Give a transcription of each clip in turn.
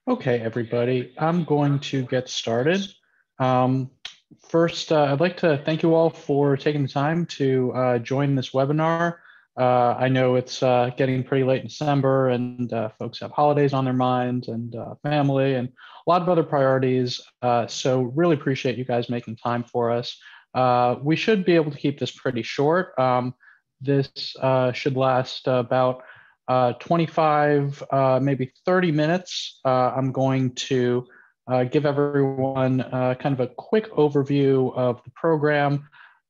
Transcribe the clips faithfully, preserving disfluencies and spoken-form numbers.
Okay, everybody, I'm going to get started. Um, first, uh, I'd like to thank you all for taking the time to uh, join this webinar. Uh, I know it's uh, getting pretty late in December and uh, folks have holidays on their minds and uh, family and a lot of other priorities. Uh, so really appreciate you guys making time for us. Uh, we should be able to keep this pretty short. Um, this uh, should last about uh, twenty-five, uh, maybe thirty minutes. Uh, I'm going to uh, give everyone uh, kind of a quick overview of the program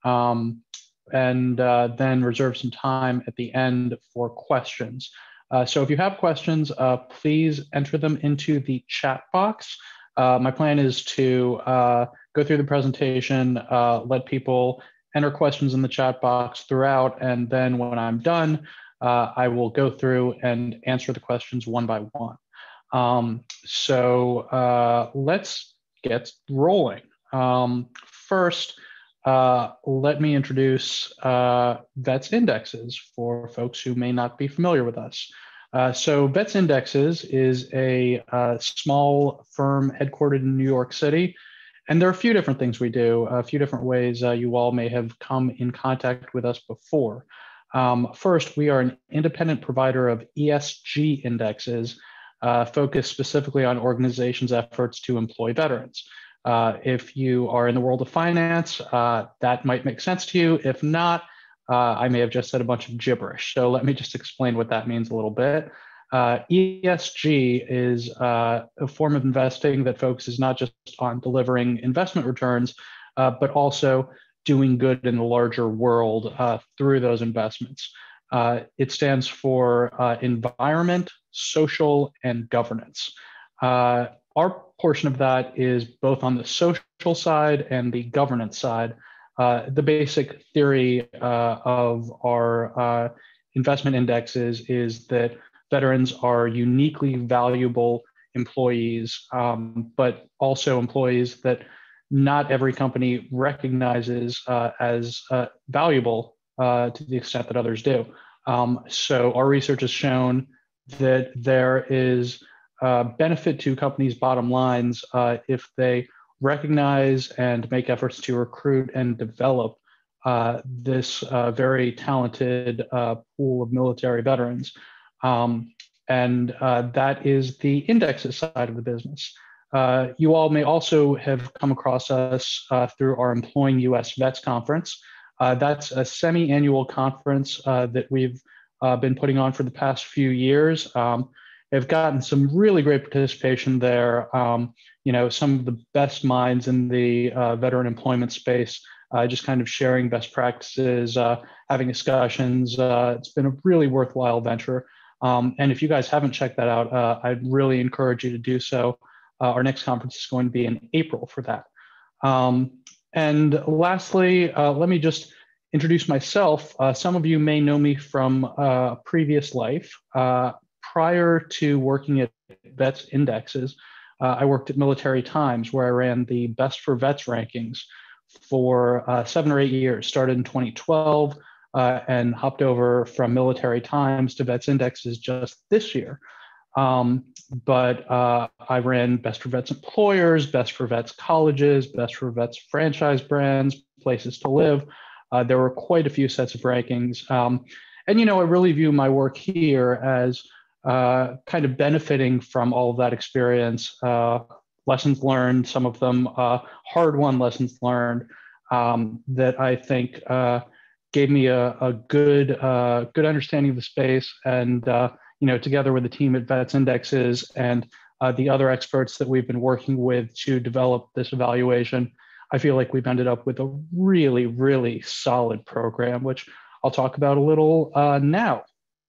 um, and uh, then reserve some time at the end for questions. Uh, so if you have questions, uh, please enter them into the chat box. Uh, my plan is to uh, go through the presentation, uh, let people enter questions in the chat box throughout, and then when I'm done, Uh, I will go through and answer the questions one by one. Um, so uh, let's get rolling. Um, first, uh, let me introduce uh, VETS indexes for folks who may not be familiar with us. Uh, so VETS indexes is a uh, small firm headquartered in New York City. And there are a few different things we do, a few different ways uh, you all may have come in contact with us before. Um, first, we are an independent provider of E S G indexes uh, focused specifically on organizations' efforts to employ veterans. Uh, if you are in the world of finance, uh, that might make sense to you. If not, uh, I may have just said a bunch of gibberish. So let me just explain what that means a little bit. Uh, E S G is uh, a form of investing that focuses not just on delivering investment returns, uh, but also doing good in the larger world uh, through those investments. Uh, it stands for uh, environment, social, and governance. Uh, our portion of that is both on the social side and the governance side. Uh, the basic theory uh, of our uh, investment indexes is that veterans are uniquely valuable employees, um, but also employees that not every company recognizes uh, as uh, valuable uh, to the extent that others do. Um, so our research has shown that there is uh, benefit to companies' bottom lines uh, if they recognize and make efforts to recruit and develop uh, this uh, very talented uh, pool of military veterans. Um, and uh, that is the indexes side of the business. Uh, you all may also have come across us uh, through our Employing U S VETS conference. Uh, that's a semi-annual conference uh, that we've uh, been putting on for the past few years. Um, have gotten some really great participation there. Um, you know, some of the best minds in the uh, veteran employment space, uh, just kind of sharing best practices, uh, having discussions. Uh, it's been a really worthwhile venture. Um, and if you guys haven't checked that out, uh, I'd really encourage you to do so. Uh, our next conference is going to be in April for that. Um, and lastly, uh, let me just introduce myself. Uh, some of you may know me from a uh, previous life. Uh, prior to working at VETS Indexes, uh, I worked at Military Times, where I ran the Best for VETS rankings for uh, seven or eight years. Started in twenty twelve uh, and hopped over from Military Times to VETS Indexes just this year. Um, but uh, I ran Best for VETS Employers, Best for VETS Colleges, Best for VETS Franchise Brands, Places to Live. Uh, there were quite a few sets of rankings. Um, and, you know, I really view my work here as uh, kind of benefiting from all of that experience, uh, lessons learned, some of them uh, hard-won lessons learned um, that I think uh, gave me a, a good, uh, good understanding of the space and uh, you know, together with the team at VETS Indexes and uh, the other experts that we've been working with to develop this evaluation, I feel like we've ended up with a really, really solid program, which I'll talk about a little uh, now.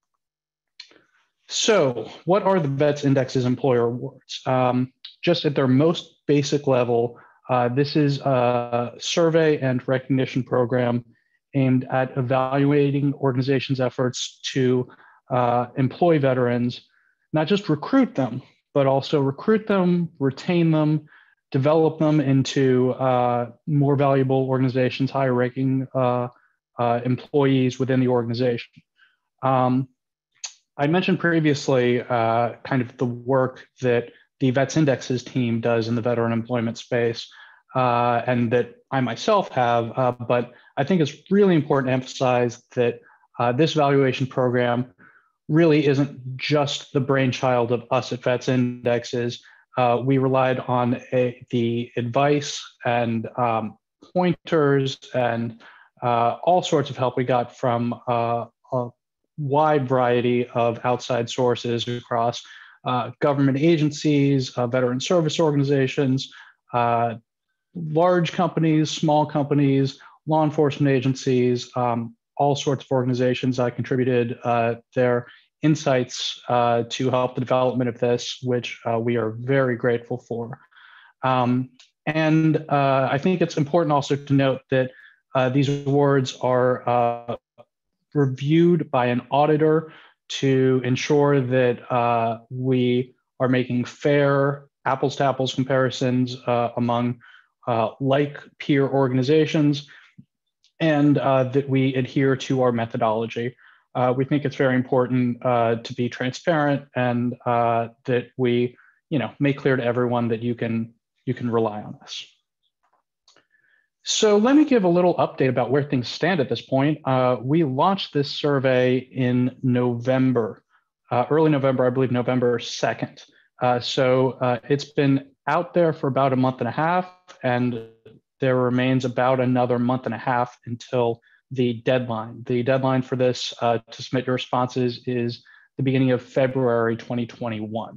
So what are the VETS Indexes Employer Awards? Um, just at their most basic level, uh, this is a survey and recognition program aimed at evaluating organizations' efforts to Uh, employ veterans, not just recruit them, but also recruit them, retain them, develop them into uh, more valuable organizations, higher ranking uh, uh, employees within the organization. Um, I mentioned previously uh, kind of the work that the VETS Indexes team does in the veteran employment space, uh, and that I myself have. Uh, but I think it's really important to emphasize that uh, this evaluation program really isn't just the brainchild of us at VETS Indexes. Uh, we relied on a, the advice and um, pointers and uh, all sorts of help we got from uh, a wide variety of outside sources across uh, government agencies, uh, veteran service organizations, uh, large companies, small companies, law enforcement agencies, um, all sorts of organizations that contributed uh, their insights uh, to help the development of this, which uh, we are very grateful for. Um, and uh, I think it's important also to note that uh, these awards are uh, reviewed by an auditor to ensure that uh, we are making fair apples to apples comparisons uh, among uh, like peer organizations, and uh, that we adhere to our methodology. Uh, we think it's very important uh, to be transparent, and uh, that we, you know, make clear to everyone that you can you can rely on us. So let me give a little update about where things stand at this point. Uh, we launched this survey in November, uh, early November, I believe November second. Uh, so uh, it's been out there for about a month and a half, and there remains about another month and a half until the deadline. The deadline for this uh, to submit your responses is the beginning of February twenty twenty-one.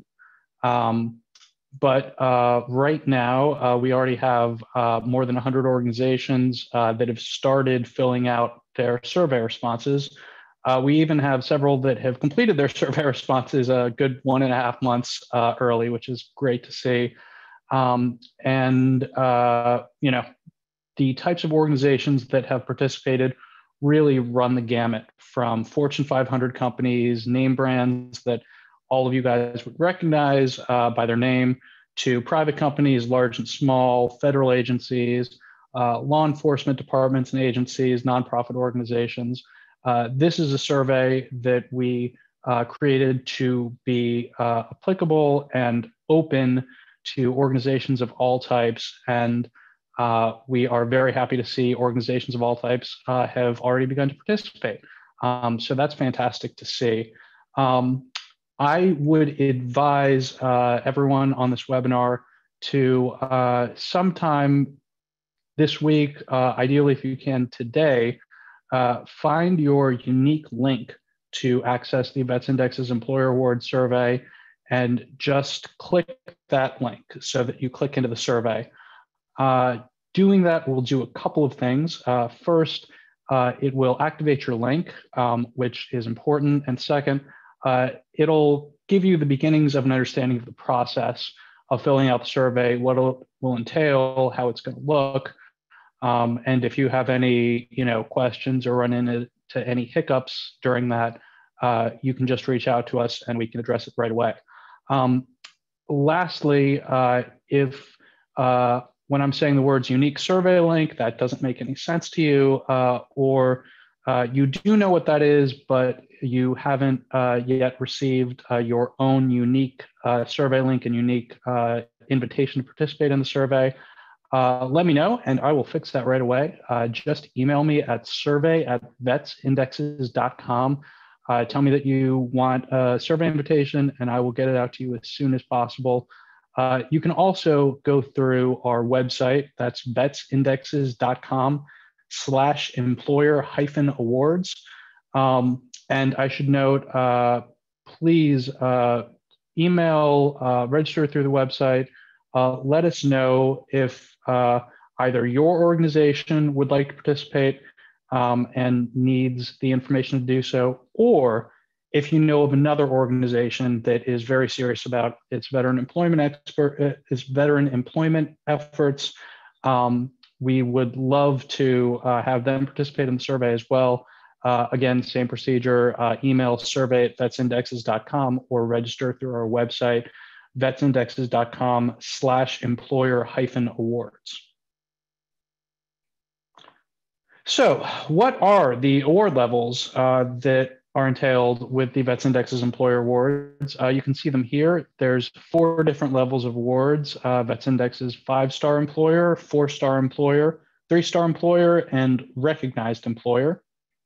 Um, but uh, right now, uh, we already have uh, more than one hundred organizations uh, that have started filling out their survey responses. Uh, we even have several that have completed their survey responses a good one and a half months uh, early, which is great to see. Um, and, uh, you know, the types of organizations that have participated really run the gamut, from Fortune five hundred companies, name brands that all of you guys would recognize uh, by their name, to private companies, large and small, federal agencies, uh, law enforcement departments and agencies, nonprofit organizations. Uh, this is a survey that we uh, created to be uh, applicable and open to organizations of all types. And uh, we are very happy to see organizations of all types uh, have already begun to participate. Um, so that's fantastic to see. Um, I would advise uh, everyone on this webinar to uh, sometime this week, uh, ideally if you can today, uh, find your unique link to access the VETS Indexes Employer Award Survey, and just click that link so that you click into the survey. Uh, doing that will do a couple of things. Uh, first, uh, it will activate your link, um, which is important. And second, uh, it'll give you the beginnings of an understanding of the process of filling out the survey, what it will entail, how it's going to look. Um, and if you have any, you know, questions or run into any hiccups during that, uh, you can just reach out to us and we can address it right away. Um, lastly, uh, if uh, when I'm saying the words unique survey link, that doesn't make any sense to you, uh, or uh, you do know what that is, but you haven't uh, yet received uh, your own unique uh, survey link and unique uh, invitation to participate in the survey, uh, let me know and I will fix that right away. Uh, just email me at survey at vets indexes dot com. Uh, tell me that you want a survey invitation and I will get it out to you as soon as possible. Uh, you can also go through our website, that's vets indexes dot com slash employer hyphen awards. Um, and I should note, uh, please uh, email, uh, register through the website. Uh, let us know if uh, either your organization would like to participate um, and needs the information to do so, or if you know of another organization that is very serious about its veteran employment expert, uh, its veteran employment efforts, um, we would love to uh, have them participate in the survey as well. Uh, again, same procedure, uh, email survey at vets indexes dot com or register through our website, vets indexes dot com slash employer hyphen awards. So what are the award levels uh, that are entailed with the VETS Index's employer awards. Uh, you can see them here. There's four different levels of awards. Uh, VETS Index's five-star employer, four-star employer, three-star employer, and recognized employer.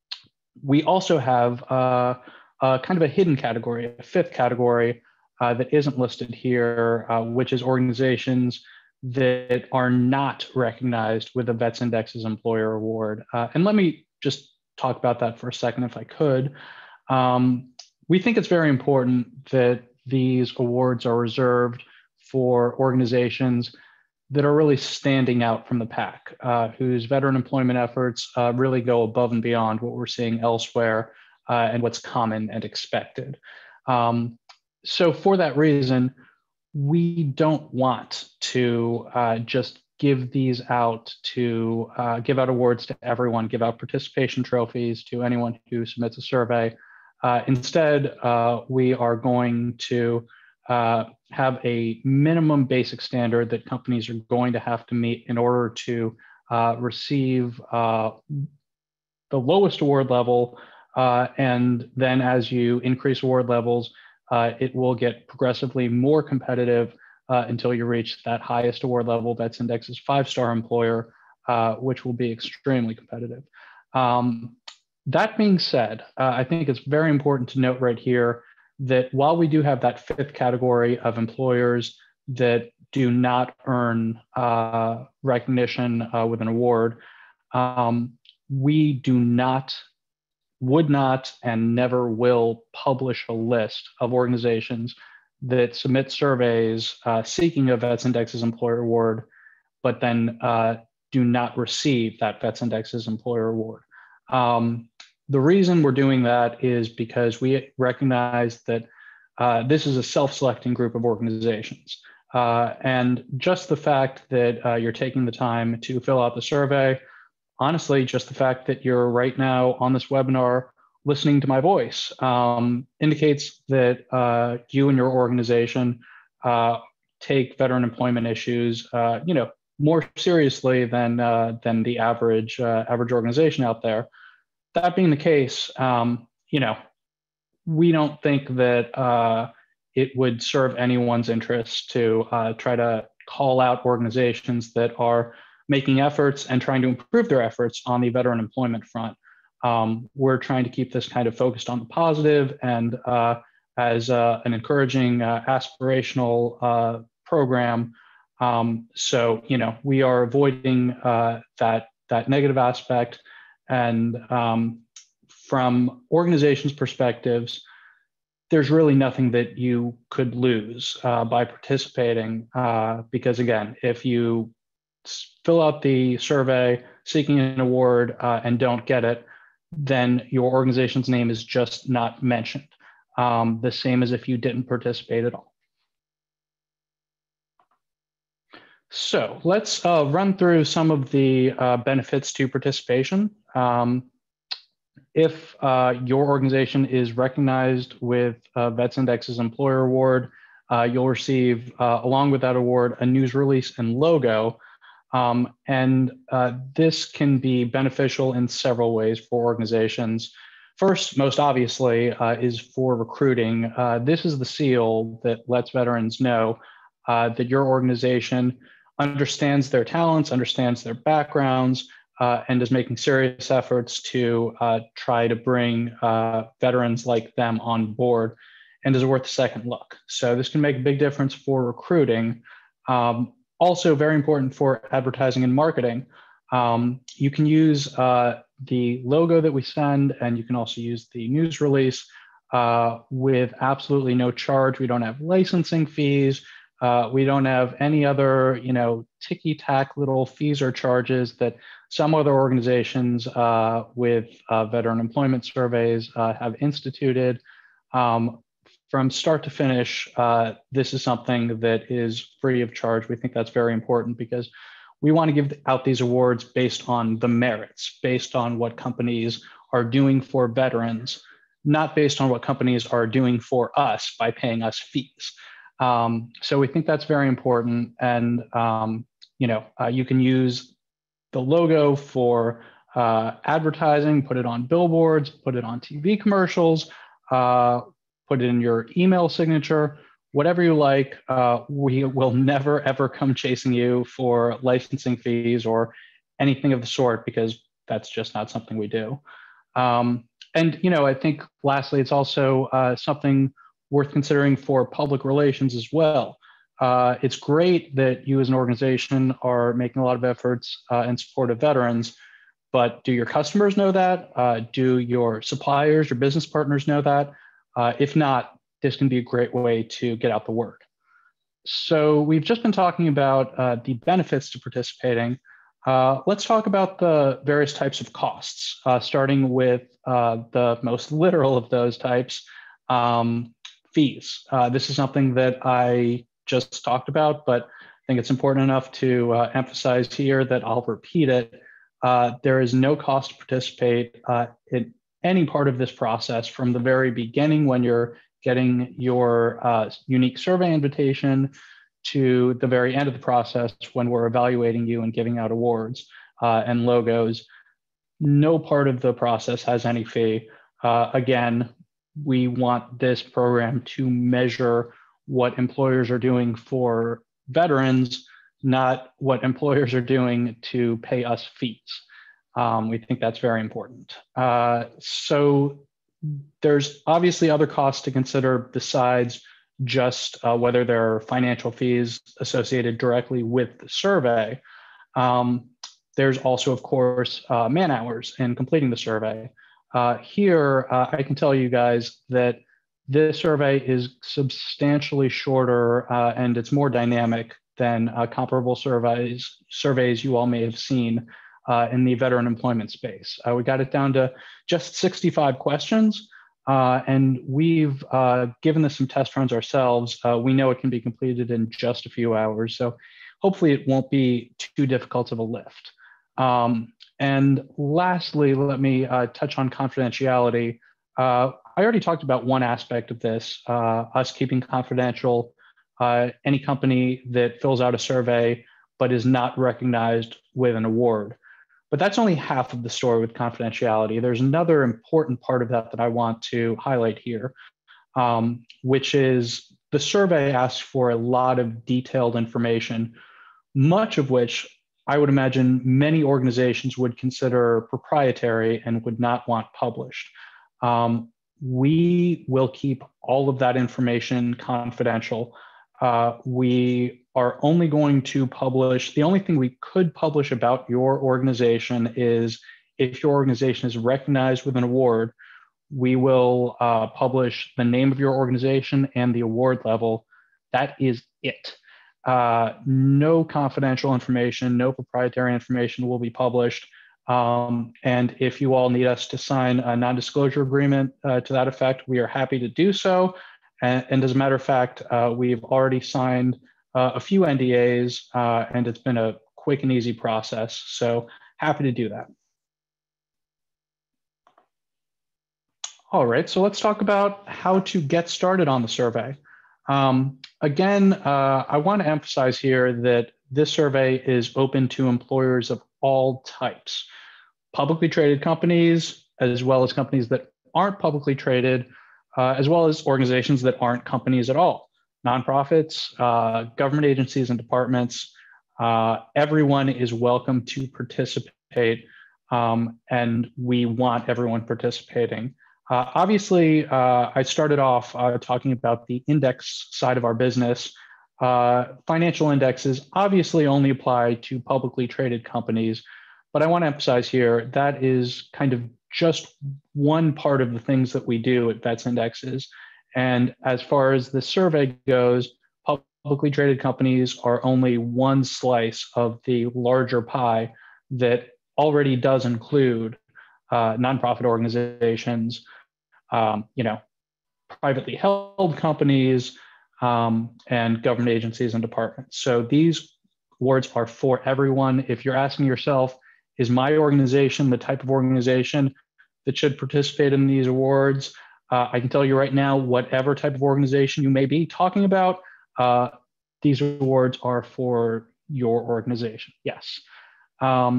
We also have uh, uh, kind of a hidden category, a fifth category uh, that isn't listed here, uh, which is organizations that are not recognized with the VETS Index's employer award. Uh, and let me just talk about that for a second, if I could. Um, we think it's very important that these awards are reserved for organizations that are really standing out from the pack, uh, whose veteran employment efforts uh, really go above and beyond what we're seeing elsewhere uh, and what's common and expected. Um, so for that reason, we don't want to uh, just give these out to uh, give out awards to everyone, give out participation trophies to anyone who submits a survey. Uh, instead, uh, we are going to uh, have a minimum basic standard that companies are going to have to meet in order to uh, receive uh, the lowest award level. Uh, and then as you increase award levels, uh, it will get progressively more competitive uh, until you reach that highest award level. That's Index's five-star employer, uh, which will be extremely competitive. Um, that being said, uh, I think it's very important to note right here that while we do have that fifth category of employers that do not earn uh, recognition uh, with an award, um, we do not, would not, and never will publish a list of organizations that submit surveys uh, seeking a VETS Index's employer award, but then uh, do not receive that VETS Index's employer award. Um, The reason we're doing that is because we recognize that uh, this is a self-selecting group of organizations. Uh, and just the fact that uh, you're taking the time to fill out the survey, honestly, just the fact that you're right now on this webinar listening to my voice um, indicates that uh, you and your organization uh, take veteran employment issues, uh, you know, more seriously than, uh, than the average, uh, average organization out there. That being the case, um, you know, we don't think that uh, it would serve anyone's interest to uh, try to call out organizations that are making efforts and trying to improve their efforts on the veteran employment front. Um, we're trying to keep this kind of focused on the positive and uh, as uh, an encouraging, uh, aspirational uh, program. Um, so, you know, we are avoiding uh, that that negative aspect. And um, from organizations' perspectives, there's really nothing that you could lose uh, by participating. Uh, because again, if you fill out the survey seeking an award uh, and don't get it, then your organization's name is just not mentioned. Um, the same as if you didn't participate at all. So let's uh, run through some of the uh, benefits to participation. Um, if uh, your organization is recognized with uh, VETS Index's employer award, uh, you'll receive, uh, along with that award, a news release and logo. Um, and uh, this can be beneficial in several ways for organizations. First, most obviously, uh, is for recruiting. Uh, this is the seal that lets veterans know uh, that your organization understands their talents, understands their backgrounds, uh, and is making serious efforts to uh, try to bring uh, veterans like them on board and is worth a second look. So this can make a big difference for recruiting. Um, also very important for advertising and marketing. Um, you can use uh, the logo that we send, and you can also use the news release uh, with absolutely no charge. We don't have licensing fees. Uh, we don't have any other, you know, ticky-tack little fees or charges that some other organizations uh, with uh, veteran employment surveys uh, have instituted. Um, from start to finish, uh, this is something that is free of charge. We think that's very important because we want to give out these awards based on the merits, based on what companies are doing for veterans, not based on what companies are doing for us by paying us fees. Um, so we think that's very important. And, um, you know, uh, you can use the logo for uh, advertising, put it on billboards, put it on T V commercials, uh, put it in your email signature, whatever you like. Uh, we will never, ever come chasing you for licensing fees or anything of the sort, because that's just not something we do. Um, and, you know, I think lastly, it's also uh, something worth considering for public relations as well. Uh, it's great that you as an organization are making a lot of efforts uh, in support of veterans, but do your customers know that? Uh, do your suppliers, your business partners know that? Uh, if not, this can be a great way to get out the word. So we've just been talking about uh, the benefits to participating. Uh, let's talk about the various types of costs, uh, starting with uh, the most literal of those types, um, fees. Uh, this is something that I just talked about, but I think it's important enough to uh, emphasize here that I'll repeat it. Uh, there is no cost to participate uh, in any part of this process from the very beginning when you're getting your uh, unique survey invitation to the very end of the process when we're evaluating you and giving out awards uh, and logos. No part of the process has any fee. Uh, again, we want this program to measure what employers are doing for veterans, not what employers are doing to pay us fees. Um, we think that's very important. Uh, so there's obviously other costs to consider besides just uh, whether there are financial fees associated directly with the survey. Um, there's also, of course, uh, man hours in completing the survey. Uh, here, uh, I can tell you guys that this survey is substantially shorter uh, and it's more dynamic than uh, comparable surveys, surveys you all may have seen uh, in the veteran employment space. Uh, we got it down to just sixty-five questions. Uh, and we've uh, given this some test runs ourselves. Uh, we know it can be completed in just a few hours. So hopefully it won't be too difficult of a lift. Um, and lastly, let me uh, touch on confidentiality. Uh, I already talked about one aspect of this, uh, us keeping confidential uh, any company that fills out a survey but is not recognized with an award. But that's only half of the story with confidentiality. There's another important part of that that I want to highlight here, um, which is the survey asks for a lot of detailed information, much of which I would imagine many organizations would consider proprietary and would not want published. Um, we will keep all of that information confidential. Uh, we are only going to publish, the only thing we could publish about your organization is if your organization is recognized with an award, we will uh, publish the name of your organization and the award level. That is it. Uh, no confidential information, no proprietary information will be published. Um, and if you all need us to sign a non-disclosure agreement uh, to that effect, we are happy to do so. And, and as a matter of fact, uh, we've already signed uh, a few N D As, uh, and it's been a quick and easy process. So happy to do that. All right, so let's talk about how to get started on the survey. Um, again, uh, I want to emphasize here that this survey is open to employers of all types, publicly traded companies, as well as companies that aren't publicly traded, uh, as well as organizations that aren't companies at all, nonprofits, uh, government agencies and departments. Uh, everyone is welcome to participate, um, and we want everyone participating. Uh, obviously, uh, I started off uh, talking about the index side of our business. Uh, financial indexes obviously only apply to publicly traded companies, but I want to emphasize here that is kind of just one part of the things that we do at V E T S Indexes. And as far as the survey goes, publicly traded companies are only one slice of the larger pie that already does include uh, nonprofit organizations, um, you know, privately held companies, um, and government agencies and departments. So these awards are for everyone. If you're asking yourself, is my organization the type of organization that should participate in these awards? Uh, I can tell you right now, whatever type of organization you may be talking about, uh, these awards are for your organization, yes. Um,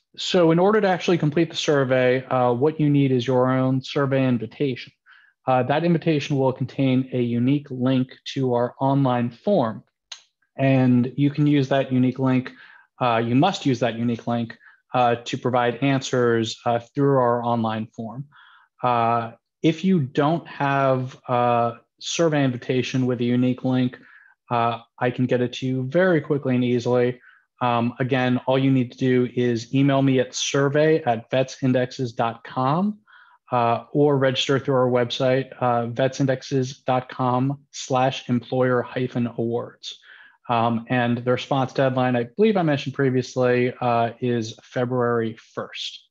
So in order to actually complete the survey, uh, what you need is your own survey invitation. Uh, that invitation will contain a unique link to our online form. And you can use that unique link, uh, you must use that unique link uh, to provide answers uh, through our online form. Uh, if you don't have a survey invitation with a unique link, uh, I can get it to you very quickly and easily. Um, again, all you need to do is email me at survey at vetsindexes dot com uh, or register through our website, uh, vetsindexes.com slash employer hyphen awards. Um, and the response deadline, I believe I mentioned previously, uh, is February first.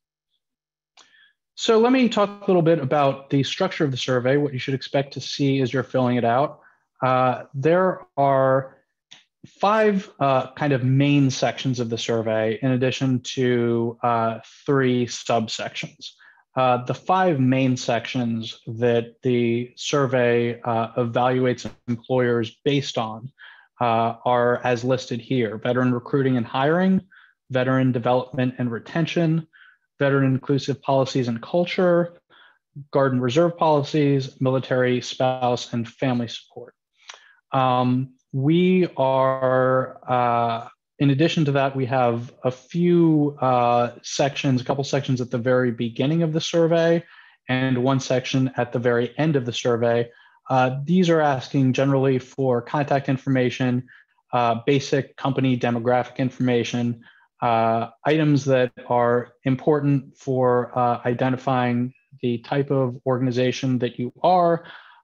So let me talk a little bit about the structure of the survey, what you should expect to see as you're filling it out. Uh, there are five uh, kind of main sections of the survey, in addition to uh, three subsections. Uh, the five main sections that the survey uh, evaluates employers based on uh, are as listed here: veteran recruiting and hiring, veteran development and retention, veteran inclusive policies and culture, Guard and Reserve policies, military, spouse, and family support. Um, we are, uh, in addition to that, we have a few uh, sections, a couple sections at the very beginning of the survey and one section at the very end of the survey. Uh, these are asking generally for contact information, uh, basic company demographic information, uh, items that are important for uh, identifying the type of organization that you are,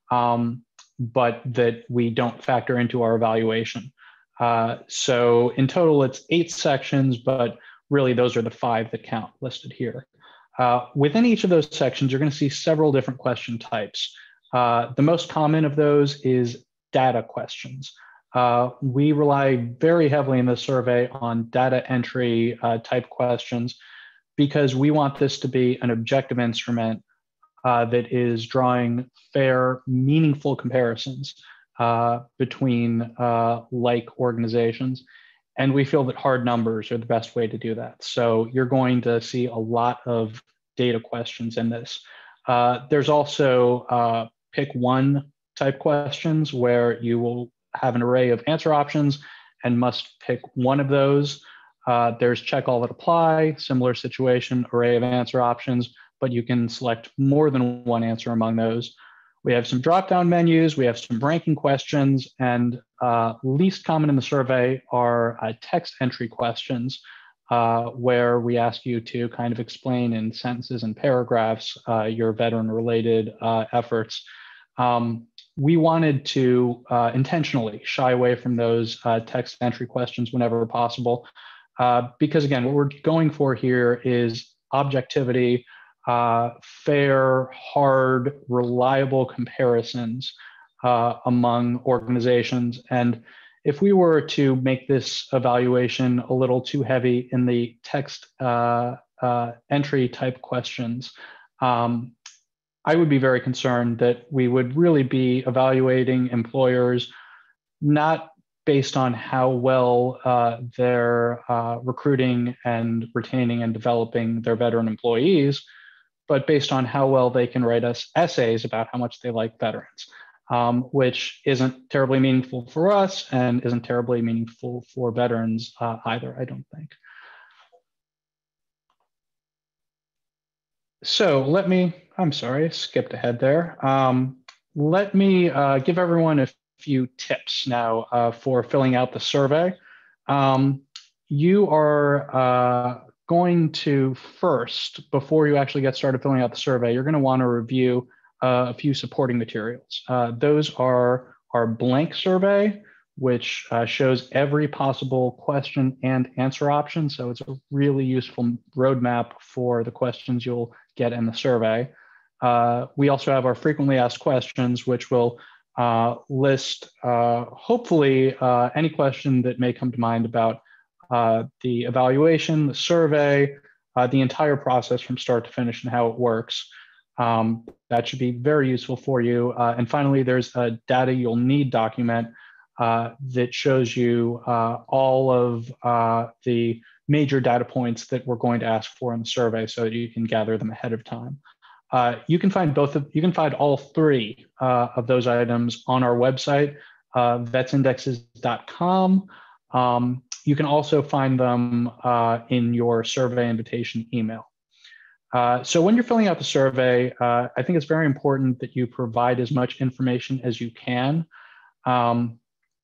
um, but that we don't factor into our evaluation. Uh, so in total, it's eight sections, but really those are the five that count listed here. Uh, within each of those sections, you're going to see several different question types. Uh, the most common of those is data questions. Uh, we rely very heavily in the survey on data entry uh, type questions because we want this to be an objective instrument uh, that is drawing fair, meaningful comparisons uh, between uh, like organizations. And we feel that hard numbers are the best way to do that. So you're going to see a lot of data questions in this. Uh, there's also uh, pick one type questions where you will have an array of answer options and must pick one of those. Uh, there's check all that apply, similar situation, array of answer options, but you can select more than one answer among those. We have some drop-down menus, we have some ranking questions, and uh, least common in the survey are uh, text entry questions, uh, where we ask you to kind of explain in sentences and paragraphs uh, your veteran-related uh, efforts. Um, we wanted to uh, intentionally shy away from those uh, text entry questions whenever possible, uh, because again, what we're going for here is objectivity, uh, fair, hard, reliable comparisons uh, among organizations. And if we were to make this evaluation a little too heavy in the text uh, uh, entry type questions, um, I would be very concerned that we would really be evaluating employers not based on how well uh, they're uh, recruiting and retaining and developing their veteran employees, but based on how well they can write us essays about how much they like veterans, um, which isn't terribly meaningful for us and isn't terribly meaningful for veterans uh, either, I don't think. So let me, I'm sorry, I skipped ahead there. Um, let me uh, give everyone a few tips now uh, for filling out the survey. Um, you are uh, going to first, before you actually get started filling out the survey, you're going to want to review uh, a few supporting materials. Uh, those are our blank survey, which uh, shows every possible question and answer option. So it's a really useful roadmap for the questions you'll get in the survey. Uh, we also have our frequently asked questions, which will uh, list, uh, hopefully, uh, any question that may come to mind about uh, the evaluation, the survey, uh, the entire process from start to finish and how it works. Um, that should be very useful for you. Uh, and finally, there's a data you'll need document uh, that shows you uh, all of uh, the major data points that we're going to ask for in the survey so that you can gather them ahead of time. Uh, you can find both of, you can find all three uh, of those items on our website, uh, vets indexes dot com. Um, you can also find them uh, in your survey invitation email. Uh, so when you're filling out the survey, uh, I think it's very important that you provide as much information as you can. Um,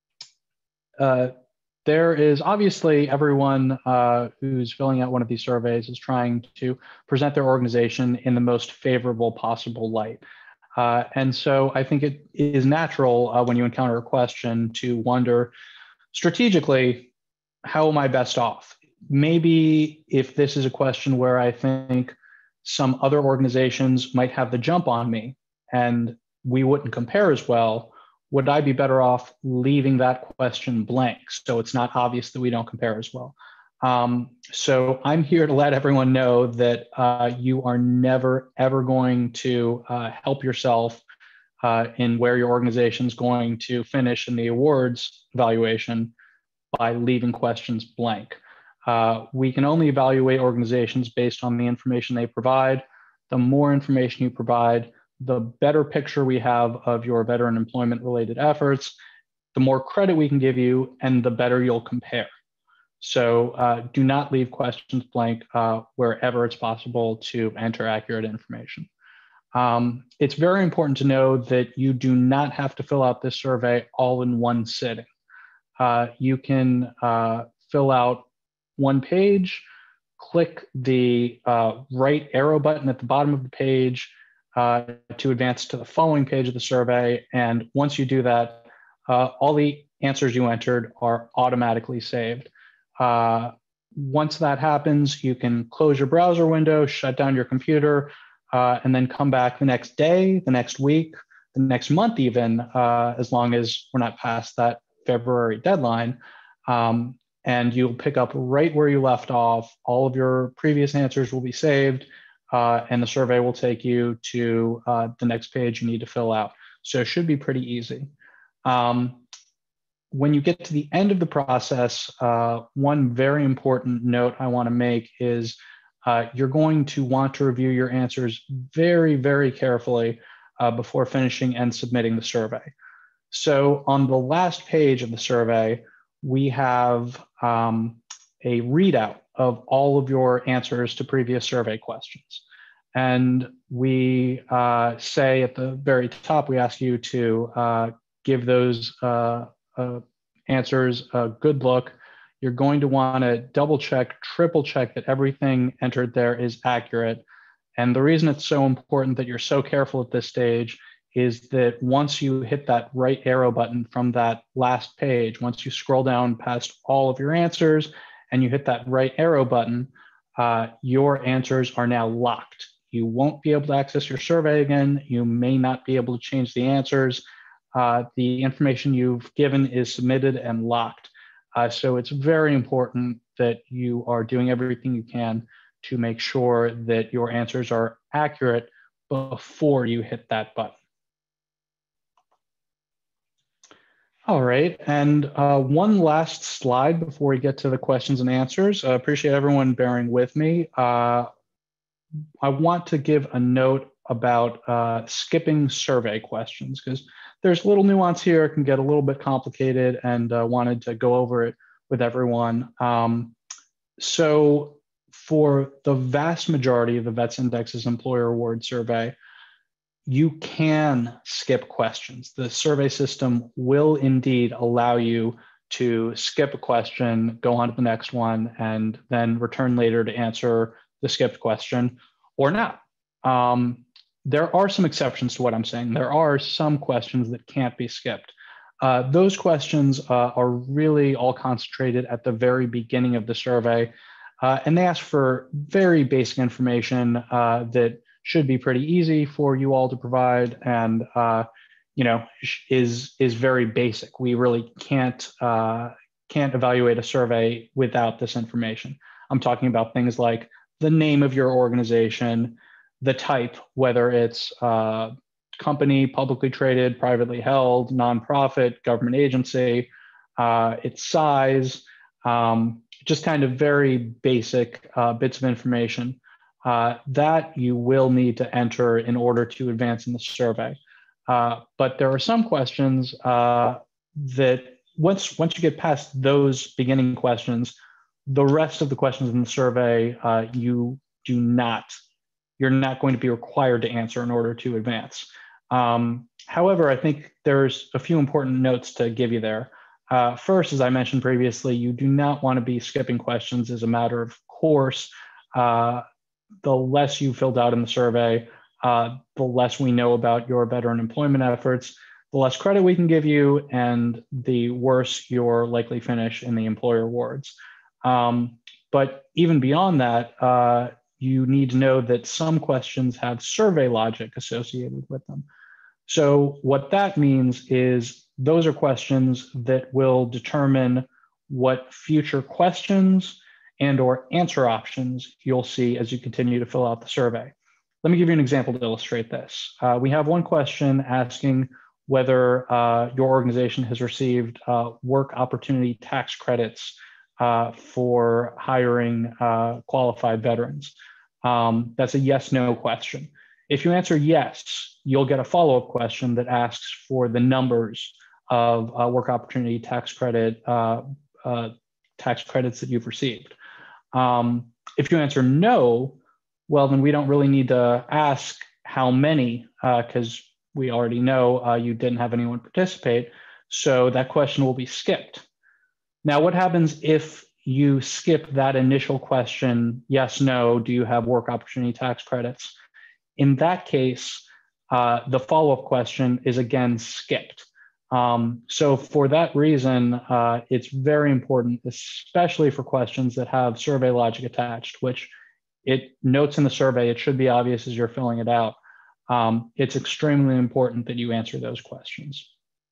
uh, there is obviously everyone uh, who's filling out one of these surveys is trying to present their organization in the most favorable possible light. Uh, and so I think it is natural uh, when you encounter a question to wonder strategically, how am I best off? Maybe if this is a question where I think some other organizations might have the jump on me and we wouldn't compare as well, would I be better off leaving that question blank so it's not obvious that we don't compare as well? Um, so I'm here to let everyone know that uh, you are never, ever going to uh, help yourself uh, in where your organization is going to finish in the awards evaluation by leaving questions blank. Uh, we can only evaluate organizations based on the information they provide. The more information you provide, the better picture we have of your veteran employment related efforts, the more credit we can give you, and the better you'll compare. So uh, do not leave questions blank uh, wherever it's possible to enter accurate information. Um, it's very important to know that you do not have to fill out this survey all in one sitting. Uh, you can uh, fill out one page, click the uh, right arrow button at the bottom of the page uh, to advance to the following page of the survey. And once you do that, uh, all the answers you entered are automatically saved. Uh, once that happens, you can close your browser window, shut down your computer, uh, and then come back the next day, the next week, the next month even, uh, as long as we're not past that February deadline. Um, and you'll pick up right where you left off. All of your previous answers will be saved, uh, and the survey will take you to uh, the next page you need to fill out. So it should be pretty easy. Um, when you get to the end of the process, uh, one very important note I want to make is uh, you're going to want to review your answers very, very carefully uh, before finishing and submitting the survey. So on the last page of the survey, we have um, a readout of all of your answers to previous survey questions. And we uh, say at the very top, we ask you to uh, give those uh, uh, answers a good look. You're going to want to double check, triple check that everything entered there is accurate. And the reason it's so important that you're so careful at this stage is that once you hit that right arrow button from that last page, once you scroll down past all of your answers and you hit that right arrow button, uh, your answers are now locked. You won't be able to access your survey again. You may not be able to change the answers. Uh, the information you've given is submitted and locked. Uh, so it's very important that you are doing everything you can to make sure that your answers are accurate before you hit that button. All right, and uh, one last slide before we get to the questions and answers. I appreciate everyone bearing with me. Uh, I want to give a note about uh, skipping survey questions because there's a little nuance here. It can get a little bit complicated, and uh, wanted to go over it with everyone. Um, so for the vast majority of the VETS Indexes Employer Award Survey, you can skip questions. The survey system will indeed allow you to skip a question, go on to the next one, and then return later to answer the skipped question or not. Um, there are some exceptions to what I'm saying. There are some questions that can't be skipped. Uh, those questions uh, are really all concentrated at the very beginning of the survey, uh, and they ask for very basic information uh, that should be pretty easy for you all to provide, and uh, you know is is very basic. We really can't uh, can't evaluate a survey without this information. I'm talking about things like the name of your organization, the type, whether it's uh, company, publicly traded, privately held, nonprofit, government agency, uh, its size. Um, just kind of very basic uh, bits of information uh, that you will need to enter in order to advance in the survey. Uh, but there are some questions uh, that once, once you get past those beginning questions, the rest of the questions in the survey, uh, you do not, you're not going to be required to answer in order to advance. Um, however, I think there's a few important notes to give you there. Uh, first, as I mentioned previously, you do not want to be skipping questions as a matter of course. Uh, the less you filled out in the survey, uh, the less we know about your veteran employment efforts, the less credit we can give you, and the worse your likely finish in the employer awards. Um, but even beyond that, uh, you need to know that some questions have survey logic associated with them. So what that means is those are questions that will determine what future questions and or answer options you'll see as you continue to fill out the survey. Let me give you an example to illustrate this. Uh, we have one question asking whether uh, your organization has received uh, work opportunity tax credits uh, for hiring uh, qualified veterans. Um, that's a yes/no question. If you answer yes, you'll get a follow-up question that asks for the numbers of uh, work opportunity tax credit uh, uh, tax credits that you've received. Um, if you answer no, well, then we don't really need to ask how many, because uh, we already know uh, you didn't have anyone participate. So that question will be skipped. Now, what happens if you skip that initial question, yes, no, do you have work opportunity tax credits? In that case, uh, the follow-up question is again skipped. Um, so for that reason, uh, it's very important, especially for questions that have survey logic attached, which it notes in the survey, it should be obvious as you're filling it out. Um, it's extremely important that you answer those questions.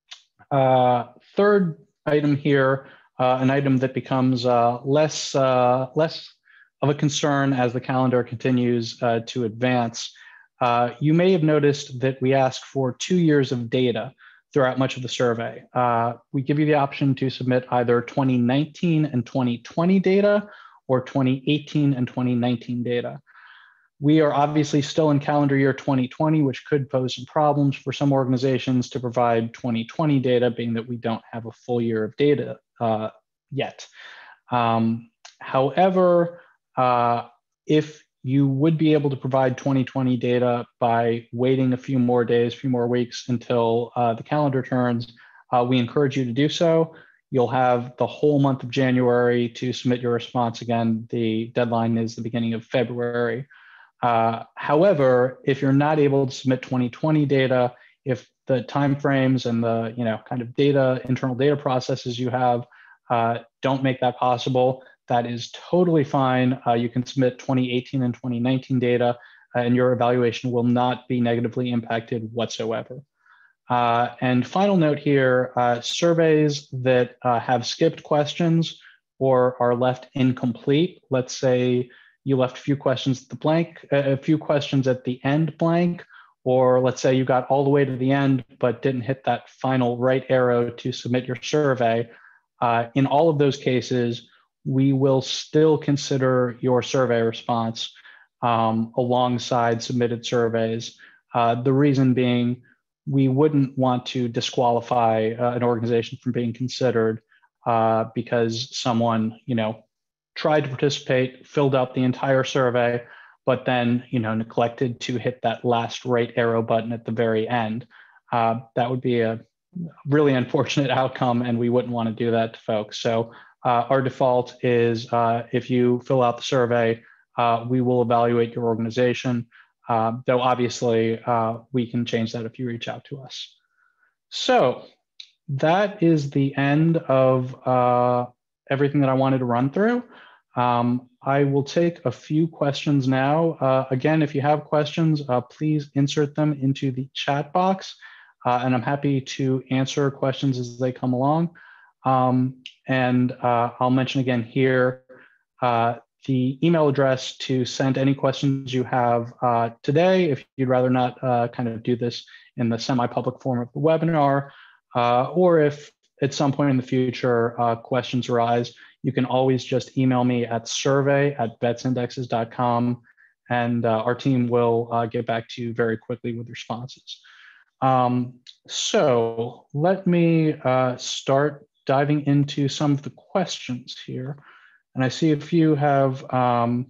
Uh, third item here, uh, an item that becomes uh, less, uh, less of a concern as the calendar continues uh, to advance. Uh, you may have noticed that we ask for two years of data throughout much of the survey. Uh, we give you the option to submit either twenty nineteen and twenty twenty data or twenty eighteen and twenty nineteen data. We are obviously still in calendar year twenty twenty, which could pose some problems for some organizations to provide twenty twenty data, being that we don't have a full year of data uh, yet. Um, however, uh, if you would be able to provide twenty twenty data by waiting a few more days, a few more weeks until uh, the calendar turns, uh, we encourage you to do so. You'll have the whole month of January to submit your response. Again, the deadline is the beginning of February. Uh, however, if you're not able to submit twenty twenty data, if the timeframes and the you know kind of data internal data processes you have uh, don't make that possible, that is totally fine. Uh, you can submit twenty eighteen and twenty nineteen data, uh, and your evaluation will not be negatively impacted whatsoever. Uh, and final note here, uh, surveys that uh, have skipped questions or are left incomplete, let's say you left a few questions at the blank, a few questions at the end blank, or let's say you got all the way to the end but didn't hit that final right arrow to submit your survey. Uh, in all of those cases, we will still consider your survey response um, alongside submitted surveys. Uh, the reason being, we wouldn't want to disqualify uh, an organization from being considered uh, because someone, you know, tried to participate, filled out the entire survey, but then, you know, neglected to hit that last right arrow button at the very end. Uh, that would be a really unfortunate outcome, and we wouldn't want to do that to folks. So uh, our default is uh, if you fill out the survey, uh, we will evaluate your organization, uh, though obviously uh, we can change that if you reach out to us. So that is the end of uh, everything that I wanted to run through. Um, I will take a few questions now. Uh, again, if you have questions, uh, please insert them into the chat box, uh, and I'm happy to answer questions as they come along. Um, and uh, I'll mention again here, uh, the email address to send any questions you have uh, today, if you'd rather not uh, kind of do this in the semi-public form of the webinar, uh, or if at some point in the future uh, questions arise, you can always just email me at survey at vetsindexes dot com, and uh, our team will uh, get back to you very quickly with responses. Um, so let me uh, start diving into some of the questions here. And I see a few have um,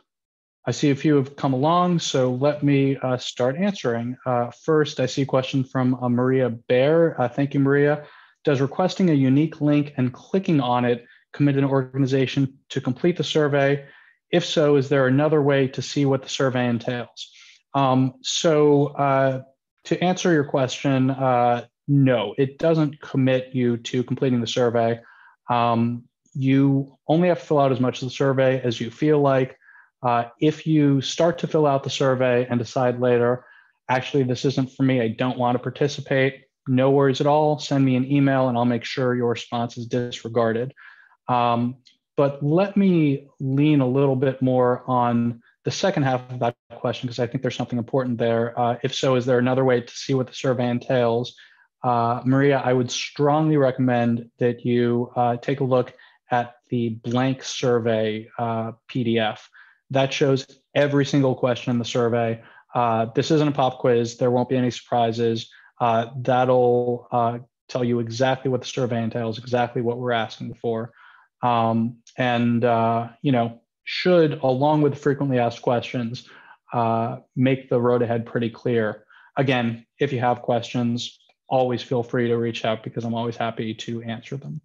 I see a few have come along, so let me uh, start answering. Uh, first, I see a question from uh, Maria Bear. Uh, thank you, Maria. Does requesting a unique link and clicking on it commit an organization to complete the survey? If so, is there another way to see what the survey entails? Um, so uh, to answer your question, uh, no, it doesn't commit you to completing the survey. Um, you only have to fill out as much of the survey as you feel like. Uh, if you start to fill out the survey and decide later, actually, this isn't for me, I don't want to participate, no worries at all. Send me an email and I'll make sure your response is disregarded. Um, but let me lean a little bit more on the second half of that question, because I think there's something important there. Uh, if so, is there another way to see what the survey entails? Uh, Maria, I would strongly recommend that you uh, take a look at the blank survey uh, P D F. That shows every single question in the survey. Uh, this isn't a pop quiz. There won't be any surprises. Uh, that'll uh, tell you exactly what the survey entails, exactly what we're asking for. Um, and, uh, you know, should, along with the frequently asked questions, uh, make the road ahead pretty clear. Again, if you have questions, always feel free to reach out because I'm always happy to answer them.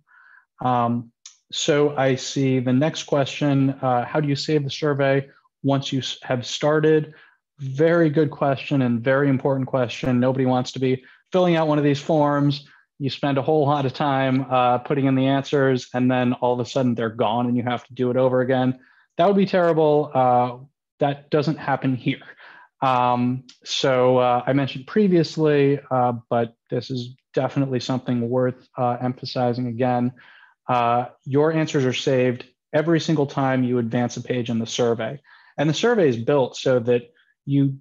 Um, So I see the next question, uh, how do you save the survey once you have started? Very good question and very important question. Nobody wants to be filling out one of these forms. You spend a whole lot of time uh, putting in the answers, and then all of a sudden they're gone and you have to do it over again. That would be terrible. Uh, that doesn't happen here. Um, so uh, I mentioned previously, uh, but this is definitely something worth uh, emphasizing again. Uh, your answers are saved every single time you advance a page in the survey. And the survey is built so that you,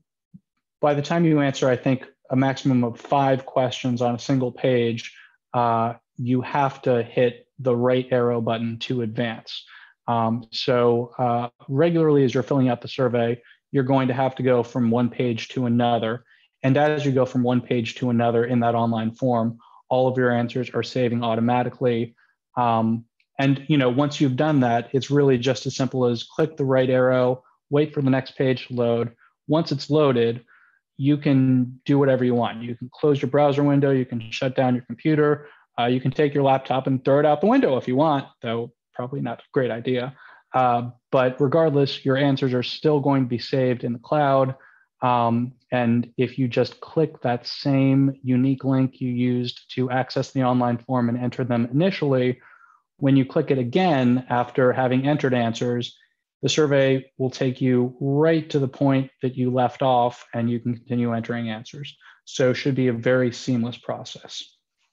by the time you answer, I think, a maximum of five questions on a single page, uh, you have to hit the right arrow button to advance. Um, so uh, regularly as you're filling out the survey, you're going to have to go from one page to another. And as you go from one page to another in that online form, all of your answers are saving automatically. Um, and you know, once you've done that, it's really just as simple as click the right arrow, wait for the next page to load. Once it's loaded, you can do whatever you want. You can close your browser window, you can shut down your computer, uh, you can take your laptop and throw it out the window if you want, though probably not a great idea. Uh, but regardless, your answers are still going to be saved in the cloud. Um, and if you just click that same unique link you used to access the online form and enter them initially, when you click it again after having entered answers, the survey will take you right to the point that you left off and you can continue entering answers. So it should be a very seamless process.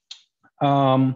Um,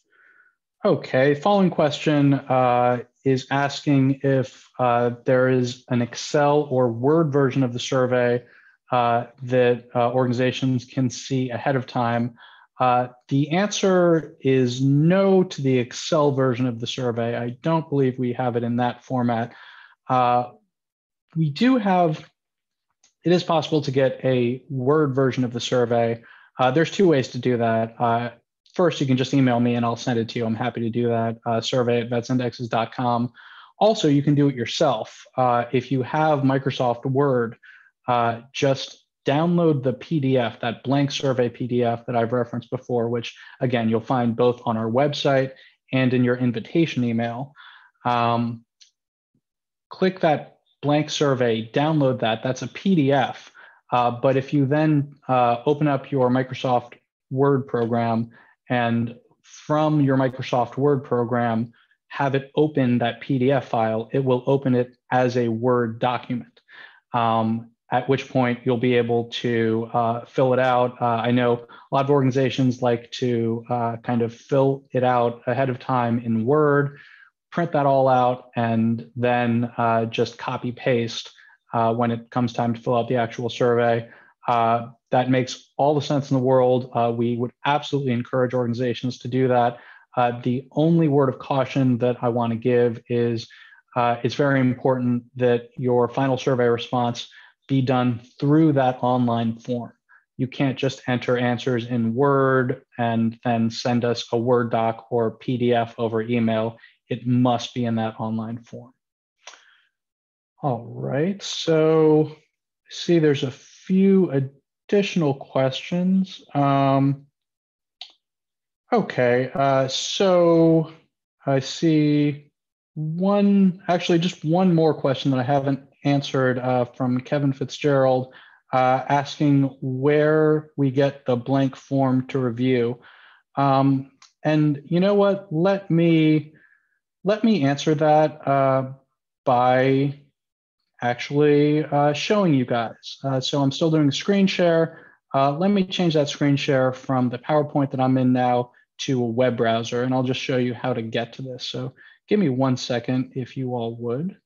okay, following question uh, is asking if uh, there is an Excel or Word version of the survey uh, that uh, organizations can see ahead of time. Uh, the answer is no to the Excel version of the survey. I don't believe we have it in that format. Uh, we do have, it is possible to get a Word version of the survey. Uh, there's two ways to do that. Uh, first, you can just email me and I'll send it to you. I'm happy to do that, uh, survey at vetsindexes dot com. Also, you can do it yourself. Uh, if you have Microsoft Word, uh, just download the P D F, that blank survey P D F that I've referenced before, which again, you'll find both on our website and in your invitation email. Um, click that blank survey, download that, that's a P D F. Uh, but if you then uh, open up your Microsoft Word program and from your Microsoft Word program, have it open that P D F file, it will open it as a Word document. Um, at which point you'll be able to uh, fill it out. Uh, I know a lot of organizations like to uh, kind of fill it out ahead of time in Word, print that all out, and then uh, just copy paste uh, when it comes time to fill out the actual survey. Uh, that makes all the sense in the world. Uh, we would absolutely encourage organizations to do that. Uh, the only word of caution that I want to give is uh, it's very important that your final survey response be done through that online form. You can't just enter answers in Word and then send us a Word doc or P D F over email. It must be in that online form. All right, so see there's a few additional questions. Um, okay, uh, so I see one, actually just one more question that I haven't answered uh, from Kevin Fitzgerald, uh, asking where we get the blank form to review. Um, and you know what, let me, let me answer that uh, by actually uh, showing you guys. Uh, so I'm still doing a screen share. Uh, let me change that screen share from the PowerPoint that I'm in now to a web browser, and I'll just show you how to get to this. So give me one second if you all would.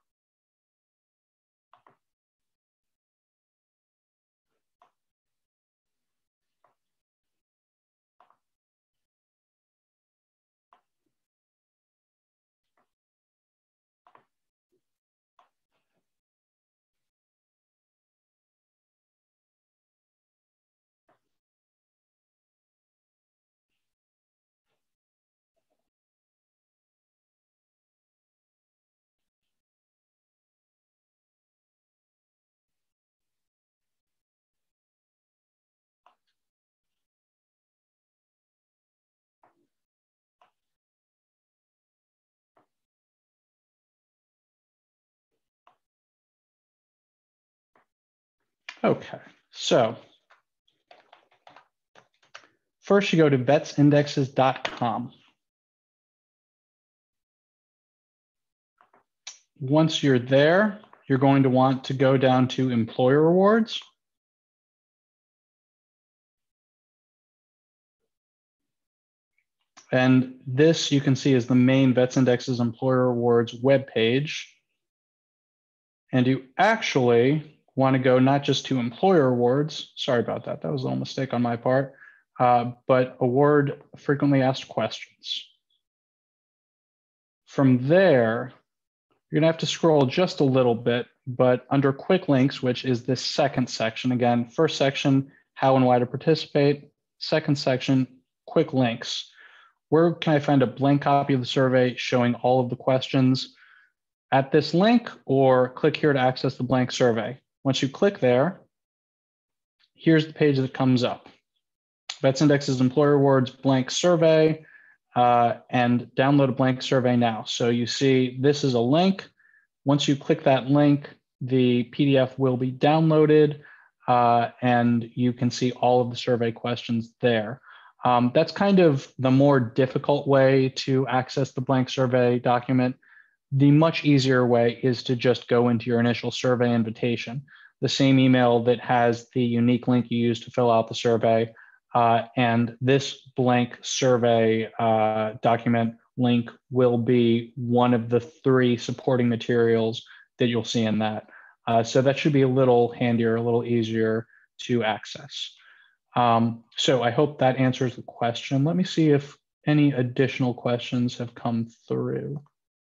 Okay, so first you go to vets indexes dot com. Once you're there, you're going to want to go down to Employer Awards. And this you can see is the main Vets Indexes Employer Awards webpage. And you actually want to go not just to Employer Awards, sorry about that, that was a little mistake on my part, uh, but Award Frequently Asked Questions. From there, you're gonna have to scroll just a little bit, but under Quick Links, which is this second section, again, first section, how and why to participate, second section, Quick Links. Where can I find a blank copy of the survey showing all of the questions? At this link, or click here to access the blank survey. Once you click there, here's the page that comes up. Vets Indexes Employer Awards blank survey, uh, and download a blank survey now. So you see this is a link. Once you click that link, the P D F will be downloaded, uh, and you can see all of the survey questions there. Um, that's kind of the more difficult way to access the blank survey document. The much easier way is to just go into your initial survey invitation, the same email that has the unique link you use to fill out the survey. Uh, and this blank survey uh, document link will be one of the three supporting materials that you'll see in that. Uh, so that should be a little handier, a little easier to access. Um, so I hope that answers the question. Let me see if any additional questions have come through.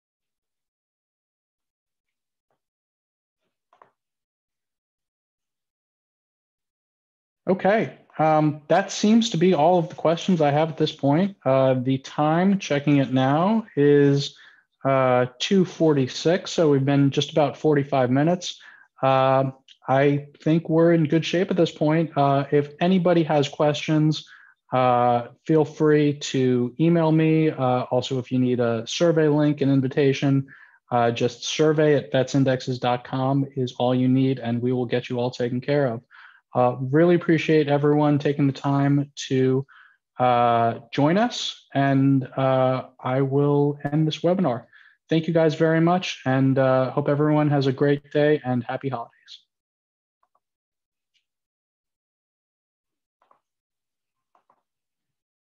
Okay, um, that seems to be all of the questions I have at this point. Uh, the time, checking it now, is uh, two forty-six, so we've been just about forty-five minutes. Uh, I think we're in good shape at this point. Uh, if anybody has questions, uh, feel free to email me. Uh, also, if you need a survey link, an invitation, uh, just survey at vets indexes dot com is all you need, and we will get you all taken care of. Uh, really appreciate everyone taking the time to uh, join us, and uh, I will end this webinar. Thank you guys very much, and uh, hope everyone has a great day and happy holidays.